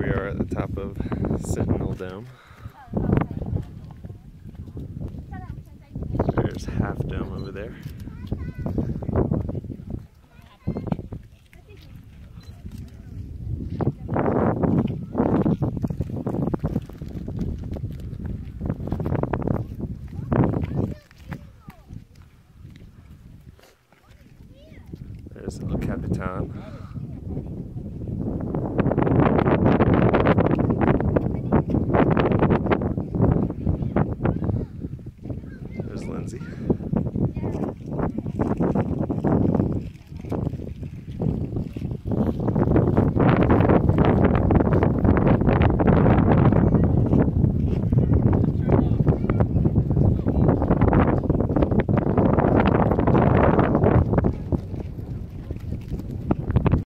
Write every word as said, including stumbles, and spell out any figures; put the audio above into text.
we are at the top of Sentinel Dome. There's Half Dome over there.